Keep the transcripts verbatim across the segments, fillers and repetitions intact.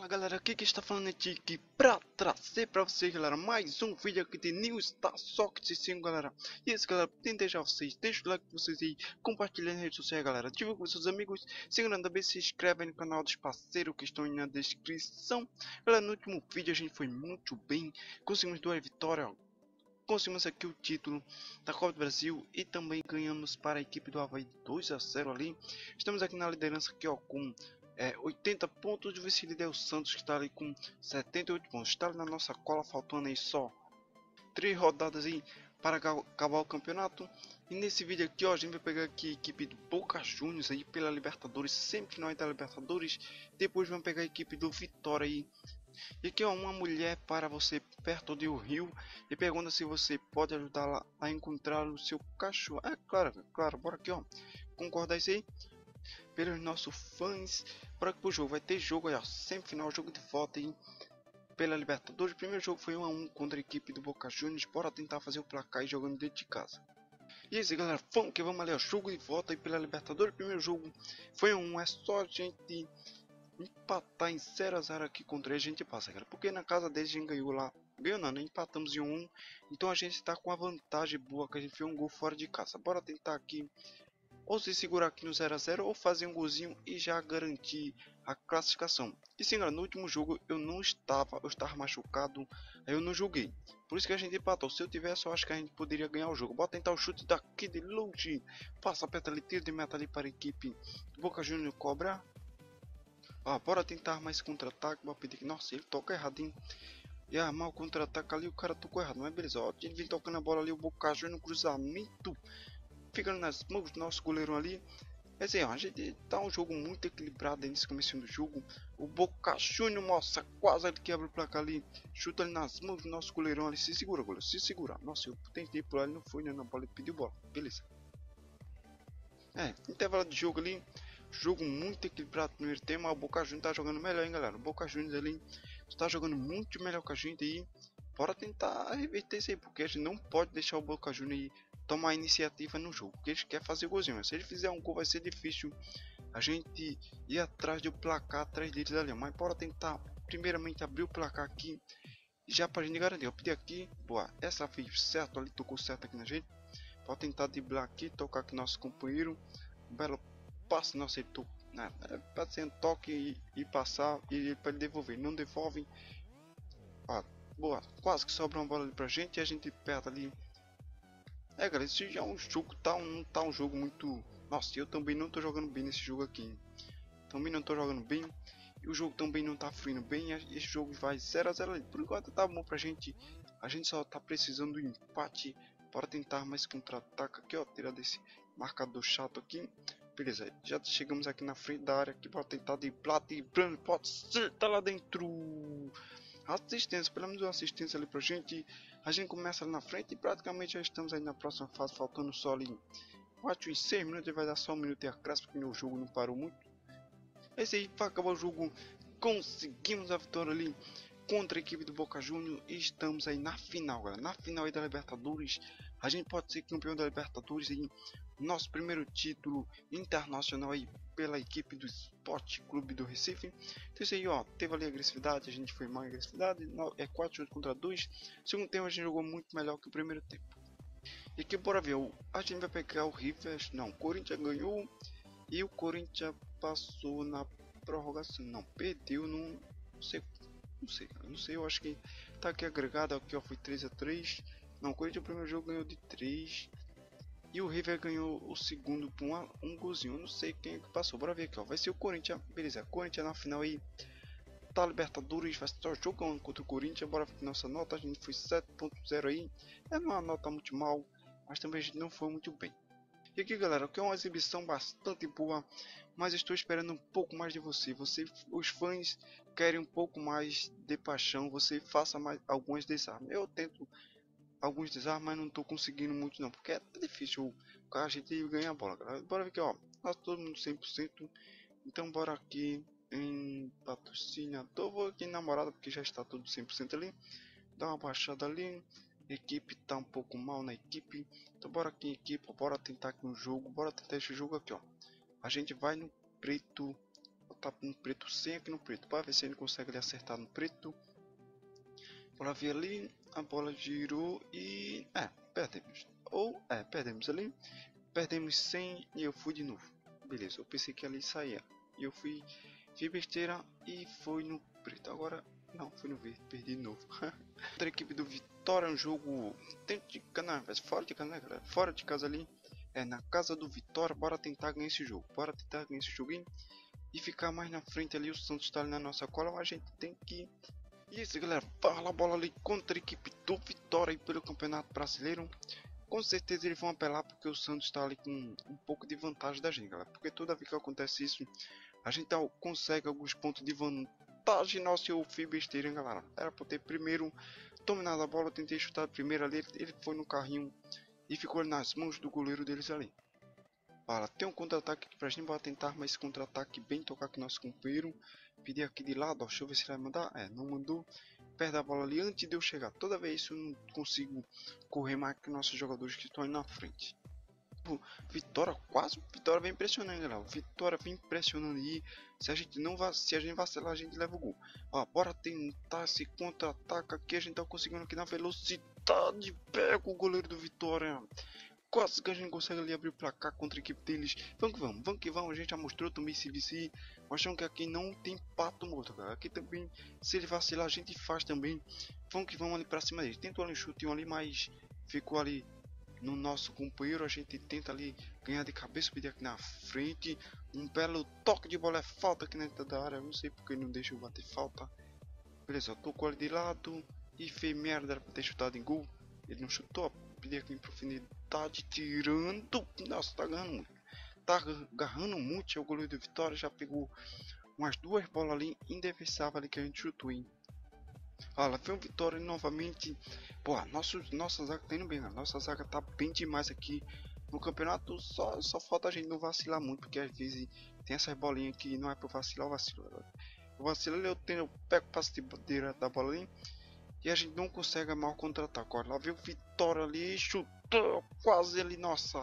Fala galera, aqui que está falando é Tiki pra trazer pra vocês, galera, mais um vídeo aqui de New Star Socket cinco, galera. E esse, galera, tem que deixar vocês, deixa o like de vocês aí, compartilha nas redes sociais, galera, divulga com seus amigos, seguindo também, se inscreve aí no canal dos parceiros que estão aí na descrição. Galera, no último vídeo a gente foi muito bem, conseguimos duas vitórias, conseguimos aqui o título da Copa do Brasil e também ganhamos para a equipe do Avaí dois a zero ali. Estamos aqui na liderança aqui, ó, com É, oitenta pontos. O vice-líder é o Santos, que está ali com setenta e oito pontos. Está ali na nossa cola, faltando aí só três rodadas aí para acabar o campeonato. E nesse vídeo aqui, ó, a gente vai pegar aqui a equipe do Boca Juniors aí pela Libertadores, semifinal da Libertadores. Depois vamos pegar a equipe do Vitória aí. E aqui, ó, uma mulher para você perto do rio e pergunta se você pode ajudá-la a encontrar o seu cachorro. É claro, claro, bora aqui, ó, concordar isso aí pelos nossos fãs. Para que o jogo vai ter jogo aí, ó, semifinal, jogo de volta aí pela Libertadores. O primeiro jogo foi um a um contra a equipe do Boca Juniors. Bora tentar fazer o placar e jogando dentro de casa. E esse, galera, vamos que vamos ali, ó, jogo de volta aí pela Libertadores. O primeiro jogo foi um um, é só a gente empatar em zero a zero aqui contra ele, a gente passa, galera, porque na casa deles a gente ganhou lá, ganhou não, né? Empatamos em um a um, então a gente está com a vantagem boa que a gente fez um gol fora de casa. Bora tentar aqui ou se segurar aqui no zero a zero ou fazer um golzinho e já garantir a classificação. E sim, galera, no último jogo eu não estava, eu estava machucado, aí eu não joguei. Por isso que a gente empatou. Se eu tivesse, eu acho que a gente poderia ganhar o jogo. Bora tentar o chute daqui de longe. Passa a peta ali, tiro de meta ali para a equipe do Boca Juniors cobrar. Ah, bora tentar mais contra-ataque. Vou pedir que, nossa, ele toca erradinho. E armar o contra-ataque ali, o cara tocou errado, mas beleza. Ó, ele vem tocando a bola ali, o Boca Juniors no cruzamento, ficando nas mãos do nosso goleiro ali. É assim, ó, a gente tá um jogo muito equilibrado aí nesse começo do jogo. O Boca Juniors, nossa, quase ele quebra o placar ali. Chuta ali nas mãos do nosso goleirão ali. Se segura, goleiro, se segura. Nossa, eu tentei pular, ele não foi, né? Na bola, ele pediu bola. Beleza. É, intervalo de jogo ali. Jogo muito equilibrado no primeiro tempo. O Boca Juniors tá jogando melhor, hein, galera. O Boca Juniors ali está jogando muito melhor que a gente aí. Bora tentar reverter isso aí, porque a gente não pode deixar o Boca Juniors aí tomar a iniciativa no jogo, porque eles querem fazer golzinho. Se ele fizer um gol vai ser difícil a gente ir atrás do placar, atrás deles ali, mas bora tentar primeiramente abrir o placar aqui, já pra gente garantir. Eu pedi aqui, boa, essa fez certo ali, tocou certo aqui na gente. Pode tentar driblar aqui, tocar aqui nosso companheiro, um belo passe, nossa, ele tocou, né, pode ser um toque e, e passar, e para ele devolver, não devolve. Ah, boa, quase que sobra uma bola ali pra gente e a gente perde ali. É, galera, esse já é um jogo, tá um, não tá um jogo muito... Nossa, eu também não tô jogando bem nesse jogo aqui. Também não tô jogando bem. E o jogo também não tá fluindo bem. Esse jogo vai zero a zero ali. Por enquanto tá bom pra gente. A gente só tá precisando do empate para tentar mais contra-ataque aqui, ó. Tirar desse marcador chato aqui. Beleza, já chegamos aqui na frente da área aqui para tentar driblar, driblando. Pode ser, tá lá dentro. Assistência, pelo menos uma assistência ali pra gente. A gente começa ali na frente e praticamente já estamos aí na próxima fase, faltando só ali quatro e seis minutos, vai dar só um minuto e acréscimo, porque meu jogo não parou muito. Esse aí vai acabar o jogo, conseguimos a vitória ali contra a equipe do Boca Juniors e estamos aí na final, galera, na final aí da Libertadores. A gente pode ser campeão da Libertadores aí, nosso primeiro título internacional aí pela equipe do Sport Clube do Recife. Então isso aí, ó, teve ali agressividade, a gente foi mal em agressividade, é quatro contra dois. Segundo tempo a gente jogou muito melhor que o primeiro tempo. E aqui bora ver, a gente vai pegar o River, não, o Corinthians ganhou e o Corinthians passou na prorrogação, não, perdeu, não, não sei, não sei, não sei, eu acho que tá aqui agregado, aqui ó, foi três a três. Não, o Corinthians o primeiro jogo ganhou de três. E o River ganhou o segundo por um, um golzinho. Eu não sei quem é que passou. Bora ver aqui, ó. Vai ser o Corinthians. Beleza, Corinthians na final aí. Tá Libertadores. Vai estar jogando contra o Corinthians. Bora ver nossa nota. A gente foi sete ponto zero aí. É uma nota muito mal. Mas também a gente não foi muito bem. E aqui, galera, que é uma exibição bastante boa. Mas estou esperando um pouco mais de você. Você, os fãs querem um pouco mais de paixão. Você faça mais algumas desarmes. Eu tento alguns desarmes, mas não tô conseguindo muito não, porque é difícil a gente ganhar a bola, galera. Bora ver aqui, ó, tá todo mundo cem por cento, então bora aqui em patrocinador, vou aqui em namorada, porque já está tudo cem por cento ali, dá uma baixada ali, equipe tá um pouco mal na equipe, então bora aqui em equipe, bora tentar aqui um jogo, bora tentar esse jogo aqui, ó, a gente vai no preto, botar no preto sem aqui no preto. Para ver se ele consegue ali acertar no preto. Bora ver ali. A bola girou e... É, perdemos. Ou, é, perdemos ali. Perdemos cem e eu fui de novo. Beleza, eu pensei que ali saía. E eu fui... Fiz besteira e foi no preto. Agora, não, foi no verde. Perdi de novo. Contra a equipe do Vitória, um jogo dentro de casa, fora de casa, né, galera? Fora de casa ali. É, na casa do Vitória. Bora tentar ganhar esse jogo. Bora tentar ganhar esse joguinho. E ficar mais na frente ali. O Santos está ali na nossa cola. Mas a gente tem que... E isso, galera. Fala a bola ali contra a equipe do Vitória aí pelo Campeonato Brasileiro. Com certeza eles vão apelar porque o Santos está ali com um pouco de vantagem da gente, galera. Porque toda vez que acontece isso, a gente consegue alguns pontos de vantagem. Nossa, eu fiz besteira, hein, galera. Era para ter primeiro dominado a bola, eu tentei chutar primeiro ali, ele foi no carrinho e ficou nas mãos do goleiro deles ali. Fala, tem um contra-ataque aqui pra gente, bora tentar mais esse contra-ataque bem tocar aqui nosso companheiro. Pedir aqui de lado, ó, deixa eu ver se ele vai mandar. É, não mandou. Perde a bola ali antes de eu chegar. Toda vez isso eu não consigo correr mais que nossos jogadores que estão aí na frente. Vitória, quase Vitória vem impressionando, galera. Vitória vem impressionando aí. Se a gente não va se a gente vacilar, a gente leva o gol. Ó, bora tentar esse contra-ataque aqui. A gente tá conseguindo aqui na velocidade. Pega o goleiro do Vitória. Quase que a gente consegue ali abrir o placar contra a equipe deles. Vamos que vamos, vamos que vamos. A gente já mostrou também C V C. Mostrando que aqui não tem pato morto, cara. Aqui também, se ele vacilar, a gente faz também. Vamos que vamos ali pra cima deles. Tentou ali um chutinho ali, mas ficou ali no nosso companheiro. A gente tenta ali ganhar de cabeça, pedir aqui na frente. Um belo toque de bola, é falta aqui dentro da área. Eu não sei porque ele não deixa eu bater falta. Beleza, tocou ali de lado. E fez merda, era pra ter chutado em gol. Ele não chutou, pedir aqui em profundidade, tirando. Nossa, tá agarrando muito. Tá agarrando muito. O goleiro do Vitória já pegou umas duas bolas ali indefensáveis ali que a gente chutou, hein. Olha, foi o Vitória novamente. Pô, nosso, nossa zaga tá indo bem, né? Nossa zaga tá bem demais aqui no campeonato. Só, só falta a gente não vacilar muito, porque às vezes tem essas bolinhas que não é pra vacilar, eu vacilo. Eu vacilo, eu tenho, eu pego o passe direto da bola ali. E a gente não consegue mal contra-ataque. Olha, lá veio o Vitória ali, chutou quase ali, nossa.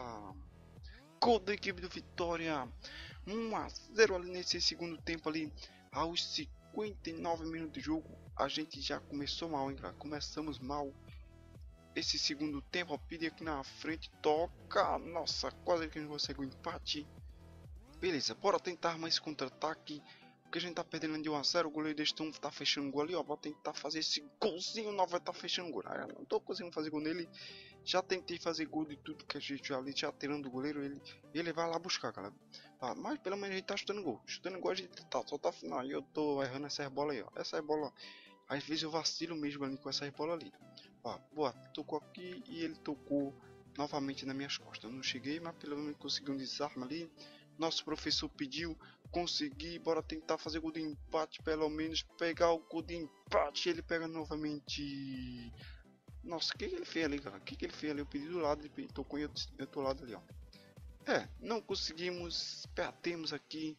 Gol da equipe do Vitória. um a zero ali nesse segundo tempo ali. Aos cinquenta e nove minutos de jogo. A gente já começou mal, hein, cara. Começamos mal. Esse segundo tempo, ó, pedi aqui na frente, toca. Nossa, quase que a gente consegue o empate. Beleza, bora tentar mais contra-ataque. Porque a gente tá perdendo de um a zero, o goleiro deles tão, tá fechando gol ali, ó. Vou tentar fazer esse golzinho, não vai tá fechando gol. Ah, não tô conseguindo fazer gol nele. Já tentei fazer gol de tudo que a gente já ali, já tirando o goleiro, ele, ele vai lá buscar, galera. Ah, mas pelo menos a gente tá chutando gol. Chutando gol a gente tá, só tá final. E eu tô errando essas bolas aí, ó. Essas bolas, às vezes eu vacilo mesmo ali com essas bolas ali. Ó, boa, tocou aqui e ele tocou novamente nas minhas costas. Eu não cheguei, mas pelo menos consegui um desarme ali. Nosso professor pediu, consegui, bora tentar fazer gol de empate, pelo menos pegar o gol de empate. Ele pega novamente. Nossa, o que, que ele fez ali, cara? O que, que ele fez ali? Eu pedi do lado, ele tocou e eu, eu tô lado ali, ó. É, não conseguimos, perdemos aqui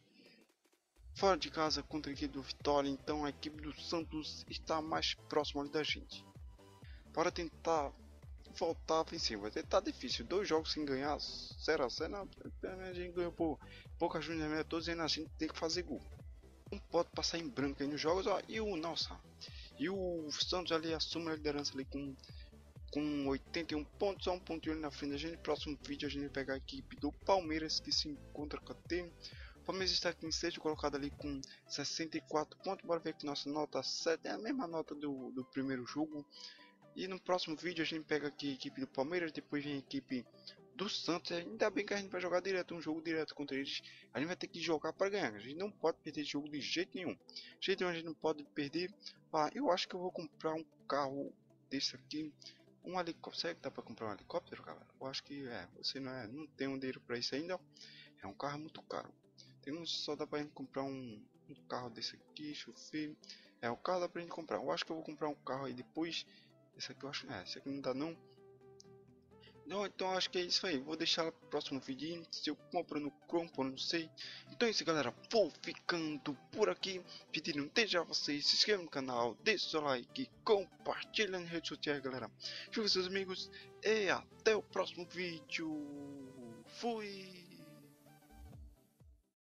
fora de casa contra a equipe do Vitória, então a equipe do Santos está mais próxima ali da gente. Bora tentar voltar a vencer, vai tentar difícil, dois jogos sem ganhar, zero a zero, a gente ganhou por poucas juntas, todos ainda a gente tem que fazer gol. Não pode passar em branco aí nos jogos, ó, e o, nossa, e o Santos ali assume a liderança ali com, com oitenta e um pontos, só um ponto na frente da gente. Próximo vídeo a gente vai pegar a equipe do Palmeiras que se encontra com a T. O Palmeiras está aqui em sexto, colocado ali com sessenta e quatro pontos, bora ver que nossa nota sete é a mesma nota do, do primeiro jogo. E no próximo vídeo a gente pega aqui a equipe do Palmeiras, depois vem a equipe do Santos. Ainda bem que a gente vai jogar direto, um jogo direto contra eles. A gente vai ter que jogar para ganhar, a gente não pode perder esse jogo de jeito nenhum. De jeito nenhum a gente não pode perder. Ah, eu acho que eu vou comprar um carro desse aqui. Um helicóptero, será que dá para comprar um helicóptero, galera? Eu acho que é, você não, é, não tem um dinheiro para isso ainda. É um carro muito caro. Temos só dá para gente comprar um, um carro desse aqui, deixa eu ver. É, o carro dá pra gente comprar. Eu acho que eu vou comprar um carro aí depois. Esse aqui eu acho, é, esse aqui não dá não. Não, então acho que é isso aí. Vou deixar para o próximo vídeo. Se eu compro no Chrome, não sei. Então é isso, galera. Vou ficando por aqui. Pedindo desde já vocês se inscrevam no canal, deixe seu like, compartilhem nas redes sociais, galera. Junte seus amigos e até o próximo vídeo. Fui!